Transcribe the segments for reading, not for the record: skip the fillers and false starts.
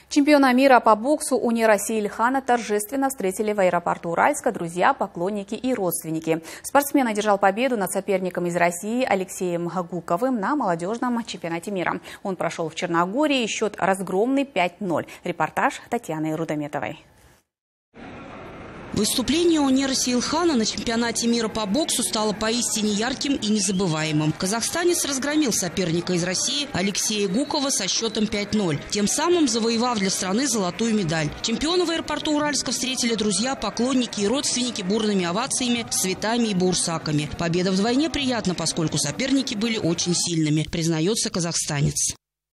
Чемпиона мира по боксу Унира Сейлхана торжественно встретили в аэропорту Уральска друзья, поклонники и родственники. Спортсмен одержал победу над соперником из России Алексеем Гуковым на молодежном чемпионате мира. Он прошел в Черногории, счет разгромный 5-0. Репортаж Татьяны Рудометовой. Выступление Унира Сейлхана на чемпионате мира по боксу стало поистине ярким и незабываемым. Казахстанец разгромил соперника из России Алексея Гукова со счетом 5-0, тем самым завоевав для страны золотую медаль. Чемпиона в аэропорту Уральска встретили друзья, поклонники и родственники бурными овациями, цветами и бурсаками. Победа вдвойне приятна, поскольку соперники были очень сильными, признается казахстанец.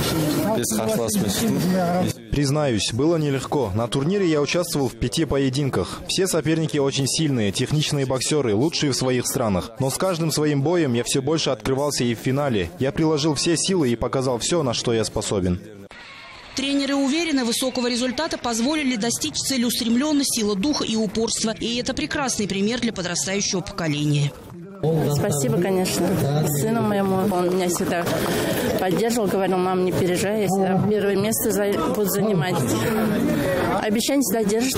Признаюсь, было нелегко. На турнире я участвовал в 5 поединках. Все соперники очень сильные, техничные боксеры, лучшие в своих странах. Но с каждым своим боем я все больше открывался и в финале. Я приложил все силы и показал все, на что я способен. Тренеры уверены, высокого результата позволили достичь целеустремленность, сила духа и упорства. И это прекрасный пример для подрастающего поколения. Спасибо, конечно, сыну моему. Он меня всегда поддерживал, говорил: мам, не переживай, я всегда первое место буду занимать. Обещание всегда держит.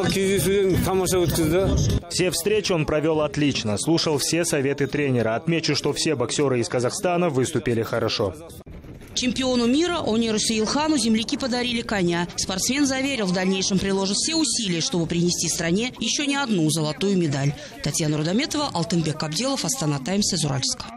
Все встречи он провел отлично, слушал все советы тренера. Отмечу, что все боксеры из Казахстана выступили хорошо. Чемпиону мира Униру Сейлхану земляки подарили коня. Спортсмен заверил, в дальнейшем приложит все усилия, чтобы принести стране еще не одну золотую медаль. Татьяна Рудометова, Алтынбек Абделов, Астана Таймс из Уральска.